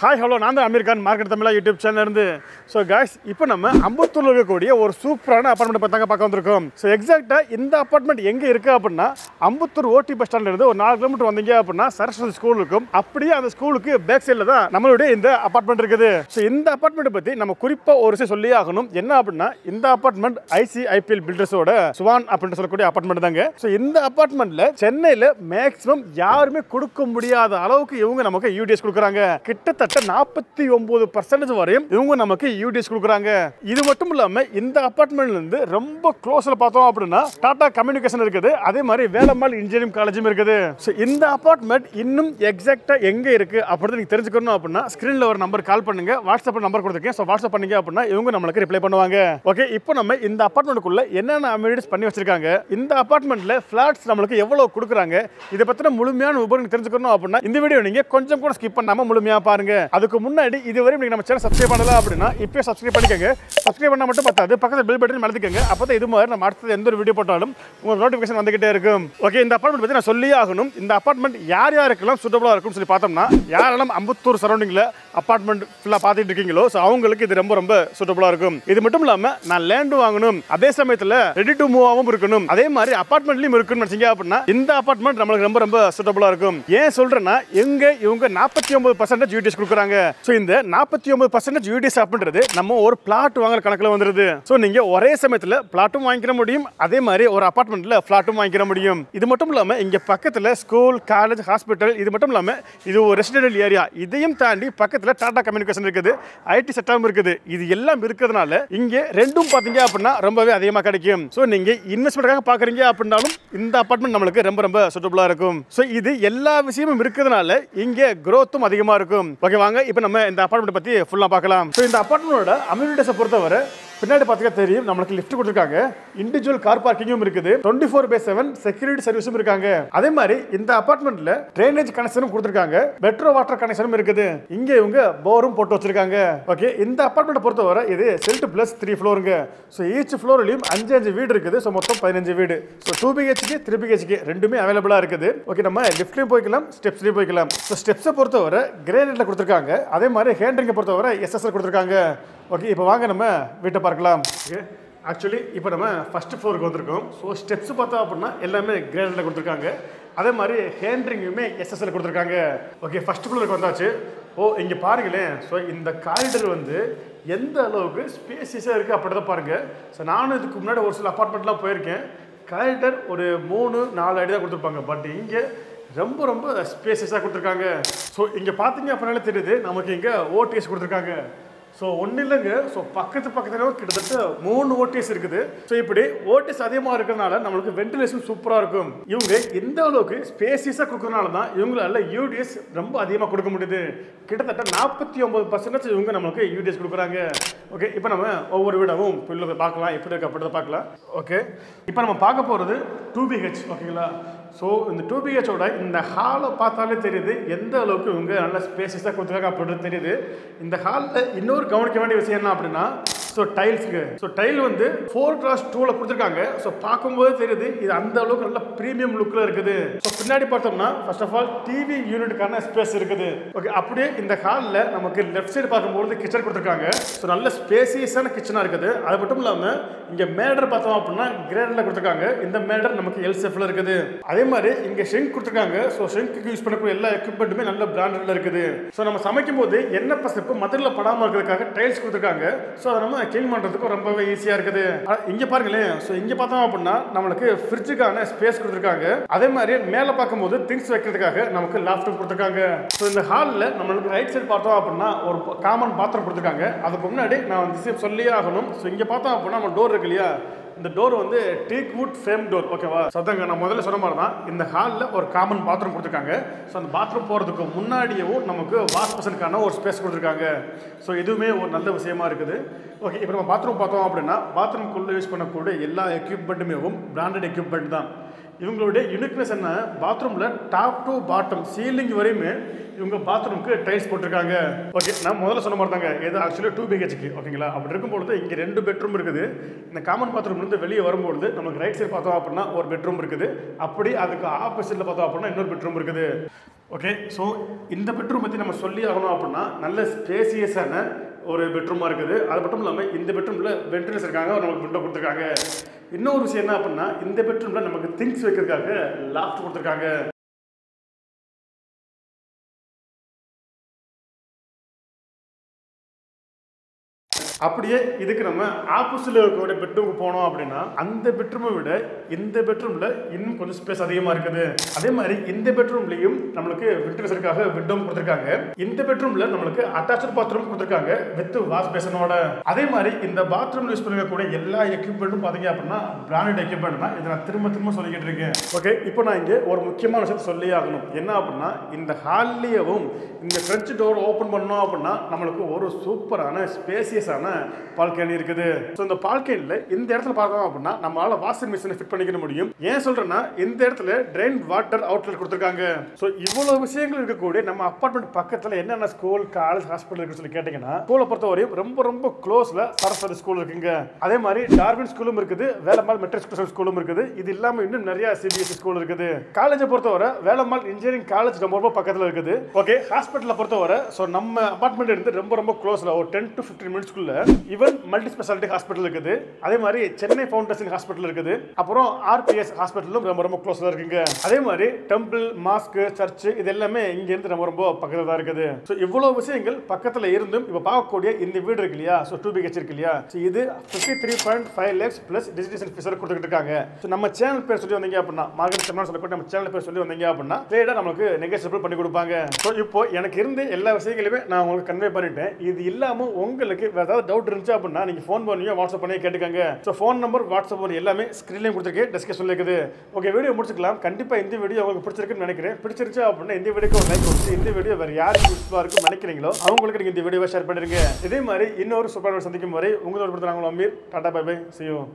Hi hello நான் தான் Aamir Khan market Tamizha YouTube channel இருந்து. ஸோ காய்ஸ் இப்போ நம்ம அம்பத்தூரில் இருக்கக்கூடிய ஒரு சூப்பரான அப்பார்ட்மெண்ட் பார்த்தாங்க பார்க்க வந்திருக்கோம். ஸோ எக்ஸாக்டாக இந்த அப்பார்ட்மெண்ட் எங்கே இருக்குது அப்படின்னா அம்பத்தூர் ஓடி பஸ் ஸ்டாண்ட்லேருந்து ஒரு 4 கிலோமீட்டர் வந்தீங்க அப்படின்னா சரஸ்வதி ஸ்கூல் இருக்கும். அப்படியே அந்த ஸ்கூலுக்கு பேக் சைடில் தான் நம்மளுடைய இந்த அப்பார்ட்மெண்ட் இருக்குது. ஸோ இந்த அப்பார்ட்மெண்ட்டை பற்றி நம்ம குறிப்பாக ஒரு விஷயம் சொல்லி ஆகணும். என்ன அப்படின்னா இந்த அப்பார்ட்மெண்ட் ICIPL பில்டர்ஸோட SWARN அப்படின்னு சொல்லக்கூடிய அப்பார்ட்மெண்ட் தாங்க. ஸோ இந்த அப்பார்ட்மெண்ட்டில் சென்னையில் மேக்ஸிமம் யாருமே கொடுக்க முடியாத அளவுக்கு இவங்க நமக்கு UDS கொடுக்குறாங்க. கிட்டத்தட்ட 49% வரையும் இவங்க நமக்கு UDS கொடுக்குறாங்க. இது மட்டும் இல்லாம இந்த அபார்ட்மெண்ட்ல இருந்து ரொம்ப க்ளோஸ்ல பார்த்தோம் அப்படின்னா டாடா கம்யூனிகேஷன் இருக்குது. அதே மாதிரி வேலம்மாள் இன்ஜினியரிங் காலேஜும் இருக்குது. ஸோ இந்த அபார்ட்மெண்ட் இன்னும் எக்ஸாக்டா எங்க இருக்கு அப்படின்னு நீங்க தெரிஞ்சுக்கணும் அப்படின்னா ஸ்கிரீன்ல ஒரு நம்பர் கால் பண்ணுங்க. வாட்ஸ்அப்ல நம்பர் கொடுத்துருக்கேன். ஸோ வாட்ஸ்அப் பண்ணீங்க அப்படின்னா இவங்க நம்மளுக்கு ரிப்ளை பண்ணுவாங்க. ஓகே, இப்போ நம்ம இந்த அபார்ட்மெண்ட்டுக்குள்ள என்னென்ன அமெனிட்டிஸ் பண்ணி வச்சிருக்காங்க, இந்த அபார்ட்மெண்ட்ல ஃபிளாட்ஸ் நம்மளுக்கு எவ்வளவு கொடுக்குறாங்க, இதை பத்தின முழுமையான விவரம் தெரிஞ்சுக்கணும் அப்படின்னா இந்த வீடியோ நீங்க கொஞ்சம் கூட ஸ்கிப் பண்ணாம முழுமையா பாருங்க. அதுக்கு முன்னாடி இதுவரை நீங்க நம்ம சேனல் சப்ஸ்கிரைப் பண்ணல அப்படின்னா இப்பவே சப்ஸ்கிரைப் பண்ணிக்கங்க. சப்ஸ்கிரைப் பண்ணா மட்டும் பத்தாது, பக்கத்துல பெல் பட்டன் அழுத்திக்கங்க. அப்பதான் இது மாதிரி நம்ம அடுத்து எந்த ஒரு வீடியோ போட்டாலும் உங்களுக்கு நோட்டிஃபிகேஷன் வந்துகிட்டே இருக்கும். ஓகே, இந்த அபார்ட்மெண்ட் பத்தி நான் சொல்லியே ஆகணும். இந்த அபார்ட்மெண்ட் யார் யாருக்கெல்லாம் சூட்டபிளா இருக்கும்னு சொல்லி பார்த்தோம்னா யாரெல்லாம் அம்பத்தூர் சரௌண்டிங்ல அபார்ட்மெண்ட் ஃபுல்லா பார்த்துட்டு இருக்கீங்களோ அவங்களுக்கு இது ரொம்ப ரொம்ப சூட்டபிளா இருக்கும். இது மட்டும் இல்லாம நான் லேண்ட் வாங்கணும், அதே சமயத்துல ரெடி டு மூவ் ஆகவும் இருக்கணும், அதே மாதிரி அபார்ட்மெண்ட்லயும் இருக்கணும்னு நினைச்சீங்க அப்படின்னா இந்த அபார்ட்மெண்ட் நம்மளுக்கு ரொம்ப ரொம்ப சூட்டபிளா இருக்கும். ஏன் சொல்றேன்னா இவங்க 49% UDS கொடுக்குறாங்க. ஸோ இந்த 49% UDS அப்படின்றது நம்ம ஒரு பிளாட் வாங்குற கணக்கில் வந்துருது. ஸோ நீங்க ஒரே சமயத்தில் பிளாட்டும் வாங்கிக்கிற முடியும், அதே மாதிரி ஒரு அபார்ட்மெண்ட்ல பிளாட்டும் வாங்கிக்கிற முடியும். இது மட்டும் இல்லாம இங்க பக்கத்துல ஸ்கூல், காலேஜ், ஹாஸ்பிட்டல், இது மட்டும் இல்லாம இது ஒரு ரெசிடென்ஷியல் ஏரியா. இதையும் தாண்டி பக்கத்துல டாடா கம்யூனிகேஷன் இருக்குது, IT செக்டாரும் இருக்குது. இது எல்லாம் இருக்கிறதுனால இங்க ரெண்டும் பாத்தீங்க அப்படின்னா ரொம்பவே அதிகமா கிடைக்கும். ஸோ நீங்க இன்வெஸ்ட்மெண்ட்காக பாக்குறீங்க அப்படின்னாலும் இந்த அபார்ட்மெண்ட் நம்மளுக்கு ரொம்ப ரொம்ப சூட்டபிளா இருக்கும். ஸோ இது எல்லா விஷயமும் இருக்கிறதுனால இங்க growthம் அதிகமா இருக்கும். ஓகே, வாங்க இப்போ நம்ம இந்த அபார்ட்மெண்ட் பத்தி ஃபுல்லா பார்க்கலாம். ஸோ இந்த அபார்ட்மெண்டோட அம்யூனிட்டிஸை பொறுத்தவரை பின்னாடி பார்த்தீங்கன்னா தெரியும், நம்மளுக்கு லிஃப்ட் கொடுத்துருக்காங்க, இண்டிவிஜுவல் கார் பார்க்கிங்கும் இருக்குது, 24/7 செக்யூரிட்டி சர்வீஸும் இருக்காங்க. அதே மாதிரி இந்த அபார்ட்மெண்ட்ல ட்ரைனேஜ் கனெக்ஷனும் கொடுத்துருக்காங்க, மெட்ரோ வாட்டர் கனெக்ஷனும் இருக்குது. இங்க இவங்க போரும் போட்டு வச்சிருக்காங்க. ஓகே, இந்த அபார்ட்மெண்ட் பொறுத்தவரை இது செல்ட் பிளஸ் 3 ஃப்ளோருங்க. ஸோ ஈச் ஃப்ளோர்லையும் 5 வீடு இருக்குது. ஸோ மொத்தம் 15 வீடு. ஸோ 2 BHK 3 BHK ரெண்டுமே அவைலபிளா இருக்குது. ஓகே, நம்ம லிஃப்ட்லையும் போய்க்கலாம், ஸ்டெப்ஸ்லையும் போய்க்கலாம். ஸோ ஸ்டெப்ஸை பொறுத்தவரை கிரேனைட்ல கொடுத்துருக்காங்க, அதே மாதிரி ஹேண்ட்ரிங்கை பொறுத்தவரை SSL கொடுத்துருக்காங்க. ஓகே, இப்போ வாங்க நம்ம வீட்டை பார்க்கலாம். ஓகே, ஆக்சுவலி இப்போ நம்ம ஃபர்ஸ்ட் ஃப்ளோருக்கு வந்திருக்கோம். ஸோ ஸ்டெப்ஸ் பார்த்தோம் அப்படின்னா எல்லாமே கிரேனைட்ல கொடுத்துருக்காங்க, அதே மாதிரி ஹேண்ட்ரிங்குமே SSL கொடுத்துருக்காங்க. ஓகே, ஃபர்ஸ்ட் ஃப்ளோருக்கு வந்தாச்சு. இங்கே பாருங்களேன். ஸோ இந்த காரிடர் வந்து எந்த அளவுக்கு ஸ்பேசியஸாக இருக்குது அப்படி தான் பாருங்கள். ஸோ நானும் இதுக்கு முன்னாடி ஒரு சில அப்பார்ட்மெண்ட்லாம் போயிருக்கேன். காரிடர் ஒரு 3-4 அடி தான் கொடுத்துருப்பாங்க. பட் இங்கே ரொம்ப ரொம்ப ஸ்பேசியஸாக கொடுத்துருக்காங்க. ஸோ இங்கே பார்த்தீங்க அப்படின்னாலே தெரியுது நமக்கு இங்கே OTS கொடுத்துருக்காங்க. ஸோ ஒன்றும் இல்லைங்க. ஸோ பக்கத்துல கிட்டத்தட்ட 3 OTS இருக்குது. ஸோ இப்படி OTS அதிகமாக இருக்கிறதுனால நம்மளுக்கு வென்டிலேஷன் சூப்பராக இருக்கும். இவங்க எந்த அளவுக்கு ஸ்பேசியஸாக கொடுக்கறதுனால தான் இவங்களால UDS ரொம்ப அதிகமாக கொடுக்க முடியுது. கிட்டத்தட்ட 49% இவங்க நம்மளுக்கு UDS கொடுக்குறாங்க. ஓகே, இப்போ நம்ம ஒவ்வொரு வீடாகவும் பிள்ளை பார்க்கலாம், எப்படி இருக்கு அப்படி தான் பார்க்கலாம். ஓகே, இப்போ நம்ம பார்க்க போகிறது 2 BH. ஓகேங்களா? ஸோ இந்த 2 BHோட இந்த ஹாலை பார்த்தாலே தெரியுது எந்த அளவுக்கு இவங்க நல்ல ஸ்பேசஸாக கொடுத்துருக்காங்க அப்படின்னு தெரியுது. இந்த ஹாலில் இன்னொரு கவனிக்க வேண்டிய விஷயம் என்ன அப்படின்னா ஸோ டைல்ஸுங்க. ஸோ டைல் வந்து 4x2ல கொடுத்துருக்காங்க. ஸோ பார்க்கும்போது தெரியுது இது அந்த அளவுக்கு நல்ல ப்ரீமியம் லுக்கில் இருக்குது. ஸோ பின்னாடி பார்த்தோம்னா ஃபர்ஸ்ட் ஆஃப் ஆல் டிவி யூனிட்டுக்கான ஸ்பேஸ் இருக்குது. ஓகே, அப்படியே இந்த ஹாலில் நமக்கு லெஃப்ட் சைடு பார்க்கும்போது கிச்சன் கொடுத்துருக்காங்க. ஸோ நல்ல ஸ்பேசியஸான கிச்சனாக இருக்குது. அது மட்டும் இல்லாமல் இங்கே மேடர் பார்த்தோம் அப்படின்னா கிரேனில் கொடுத்துருக்காங்க. இந்த மேடர் நமக்கு எல்செஃப்ல இருக்குது. அதே மாதிரி இங்கே ஷிங்க் கொடுத்துருக்காங்க. ஸோ ஷிங்க்கு யூஸ் பண்ணக்கூடிய எல்லா எக்யூப்மெண்ட்டுமே நல்ல பிராண்டட்ல இருக்குது. ஸோ நம்ம சமைக்கும் போது எண்ணெய் பசப்பு மதுரில் படாமல் இருக்கிறதுக்காக டைல்ஸ் கொடுத்துருக்காங்க. ஸோ அதை நம்ம கிளீன் பண்ணுறதுக்கும் ரொம்பவே ஈஸியாக இருக்குது. இங்கே பாருங்களேன். ஸோ இங்கே பார்த்தோம் அப்படின்னா நம்மளுக்கு ஃப்ரிட்ஜுக்கான ஸ்பேஸ் கொடுத்துருக்காங்க. அதே மாதிரி மேலே பார்க்கும்போது திங்ஸ் வைக்கிறதுக்காக நமக்கு லாஃப்ட்டும் கொடுத்துருக்காங்க. ஸோ இந்த ஹாலில் நம்மளுக்கு ரைட் சைடு பார்த்தோம் அப்படின்னா ஒரு காமன் பாத்ரூம் கொடுத்துருக்காங்க. அதுக்கு முன்னாடி நான் விஷயம் சொல்லியே ஆகணும். ஸோ இங்கே பார்த்தோம் அப்படின்னா நம்ம டோர் இருக்கு இல்லையா, இந்த டோர் வந்து டீக் வுட் ஃப்ரேம் டோர். ஓகேவா? சத்தங்க நான் முதல்ல சொன்ன மாதிரி தான் இந்த ஹாலில் ஒரு காமன் பாத்ரூம் கொடுத்துருக்காங்க. ஸோ அந்த பாத்ரூம் போகிறதுக்கு முன்னாடியவும் நமக்கு வாஷ் பர்சனுக்கான ஒரு ஸ்பேஸ் கொடுத்துருக்காங்க. ஸோ இதுவுமே ஒரு நல்ல விஷயமா இருக்குது. ஓகே, இப்போ நம்ம பாத்ரூம் பார்த்தோம் அப்படின்னா பாத்ரூம்குள்ளே யூஸ் பண்ணக்கூடிய எல்லா எக்யூப்மெண்ட்டுமே பிராண்டட் எக்யூப்மெண்ட் தான். இவங்களுடைய யூனிக்னஸ் என்ன, பாத்ரூமில் டாப் டு பாட்டம் சீலிங் வரையுமே இவங்க பாத்ரூமுக்கு டைல்ஸ் போட்டிருக்காங்க. ஓகே, நான் முதல்ல சொன்ன மாதிரி தாங்க இது ஆக்சுவலி 2 BHK. ஓகேங்களா? அப்படி இருக்கும்பொழுது இங்கே 2 பெட்ரூம் இருக்குது. இந்த காமன் பாத்ரூம்லேருந்து வெளியே வரும்பொழுது நமக்கு ரைட் சைடு பார்த்தோம் அப்படின்னா ஒரு பெட்ரூம் இருக்குது. அப்படி அதுக்கு ஆப்போசிட்டில் பார்த்தோம் அப்படின்னா இன்னொரு பெட்ரூம் இருக்குது. ஓகே, ஸோ இந்த பெட்ரூம் பற்றி நம்ம சொல்லி ஆகணும் அப்படின்னா நல்ல ஸ்பேசியஸான ஒரு பெட்ரூமாக இருக்குது. அது மட்டும் இல்லாமல் இந்த பெட்ரூமில் வென்டிலேஷன் இருக்காங்க, நமக்கு விண்டோ கொடுத்துருக்காங்க. இன்னொரு விஷயம் என்ன அப்படின்னா இந்த பெட்ரூமில் நமக்கு திங்ஸ் வைக்கிறதுக்காக லாஃப்ட் கொடுத்துருக்காங்க. அப்படியே இதுக்கு நம்ம ஆப்போசிட்ல இருக்கக்கூடிய பெட்ரூமுக்கு போனோம் அப்படின்னா அந்த பெட்ரூமை விட இந்த பெட்ரூம்ல இன்னும் கொஞ்சம் ஸ்பேஸ் அதிகமா இருக்குது. அதே மாதிரி இந்த பெட்ரூம்லயும் நம்மளுக்கு வென்டிலேஷனுக்காக விண்டோ கொடுத்துருக்காங்க. இந்த பெட்ரூம்ல நம்மளுக்கு அட்டாச்ட் பாத்ரூம் கொடுத்துருக்காங்க வித் வாஷ் பேசனோட. அதே மாதிரி இந்த பாத்ரூம்ல யூஸ் பண்ணக்கூடிய எல்லா எக்யூப்மெண்ட்டும் பாத்தீங்க அப்படின்னா பிராண்டட் எக்யூப்மெண்ட் தான். இதை நான் திரும்ப சொல்லிக்கிட்டு இருக்கேன். ஓகே, இப்போ நான் இங்கே ஒரு முக்கியமான விஷயத்தை சொல்லி ஆகணும். என்ன அப்படின்னா இந்த ஹால்லேயும் இந்த ஃப்ரெஞ்ச் டோர் ஓப்பன் பண்ணோம் அப்படின்னா நம்மளுக்கு ஒரு சூப்பரான ஸ்பேசியஸான பால்கனி இருக்குது. ஸோ இந்த பால்கனியில் இந்த இடத்துல பார்த்தோம் அப்படின்னா நம்மளால வாஷிங் மிஷினை ஃபிட் பண்ணிக்க முடியும். ஏன் சொல்றேன்னா இந்த இடத்துல ட்ரெயின் வாட்டர் அவுட்லெட் கொடுத்துருக்காங்க. ஸோ இவ்வளவு விஷயங்கள் இருக்கக்கூடிய நம்ம அப்பார்ட்மெண்ட் பக்கத்தில் என்னென்ன ஸ்கூல் காலேஜ் ஹாஸ்பிட்டல் இருக்குன்னு சொல்லி கேட்டீங்கன்னா ஸ்கூலை பொறுத்தவரையும் ரொம்ப க்ளோஸ்ல சரஸ்வதி ஸ்கூல் இருக்குங்க. அதே மாதிரி டார்வின் ஸ்கூலும் இருக்குது, வேலம்மாள் மெட்ரிகுலேஷன் ஸ்கூலும் இருக்குது. இது இல்லாமல் இன்னும் நிறைய சிபிஎஸ்சி ஸ்கூல் இருக்குது. காலேஜை பொறுத்தவரை வேலம்மாள் இன்ஜினியரிங் காலேஜ் ரொம்ப பக்கத்தில் இருக்குது. ஓகே, ஹாஸ்பிட்டலை பொறுத்தவரை ஸோ நம்ம அப்பார்ட்மெண்ட் இருந்து ரொம்ப க்ளோஸ்ல ஒரு 10 to 15 மினிட்ஸ்க்குள்ள ஈவன் மல்டி ஸ்பெஷாலிட்டி ஹாஸ்பிட்டல் இருக்குது. அதே மாதிரி சென்னை ஃபவுண்டேஷன் ஹாஸ்பிட்டல் இருக்குது. அப்புறம் ஆர்பிஎஸ் ஹாஸ்பிட்டலும் ரொம்ப க்ளோஸ்ல இருக்குங்க. அதே மாதிரி டெம்பிள், மாஸ்க், சர்ச் இது எல்லாமே இங்க இருந்து ரொம்ப பக்கத்துல தான் இருக்குது. ஸோ இவ்வளவு விஷயங்கள் பக்கத்துல இருந்தும் இப்ப பார்க்கக்கூடிய இந்த வீடு இருக்கு இல்லையா, ஸோ 2 BHK இருக்கு இல்லையா, இது 53.5 lakhs பிளஸ் டிஜிட்டேஷன் ஃபீஸ் கொடுத்துட்டு இருக்காங்க. ஸோ நம்ம சேனல் பேர் சொல்லி வந்தீங்க அப்படின்னா மார்க்கெட் செம்னார் சொல்லக்கூடிய நம்ம சேனல் பேர் சொல்லி வந்தீங்க அப்படின்னா ட்ரேடா நமக்கு நெகோஷியபிள் பண்ணி கொடுப்பாங்க. ஸோ இப்போ எனக்கு இருந்து எல்லா விஷயங்களையுமே நான் உங்களுக்கு கன்வே பண்ணிட்டேன். இது இல்லாம உங்களுக்கு ஏதாவது டவுட் இருந்துச்சு அப்படின்னா நீங்க ஃபோன் பண்ணுவீங்க, வாட்ஸ்அப் பண்ணி கேட்டுக்கங்க. So phone number, WhatsApp number எல்லாமே ஸ்கிரீன்லயும் கொடுத்துருக்கேன், டிஸ்கஷன்ல இருக்குது. ஓகே, வீடியோ முடிச்சுக்கலாம். கண்டிப்பா இந்த வீடியோ உங்களுக்கு பிடிச்சிருக்குன்னு நினைக்கிறேன். பிடிச்சிருச்சு அப்படின்னா இந்த வீடியோக்கு ஒரு லைக் கொடுத்து இந்த வீடியோ வேற யாருக்கு யூஸ்ஃபுல்லா இருக்குன்னு நினைக்கிறீங்களோ அவங்களுக்கு நீங்க இந்த வீடியோவை ஷேர் பண்ணிருங்க. இதே மாதிரி இன்னொரு சூப்பரான சந்திக்கும் வரை உங்களோட Aamir. Tata, bye bye, see you.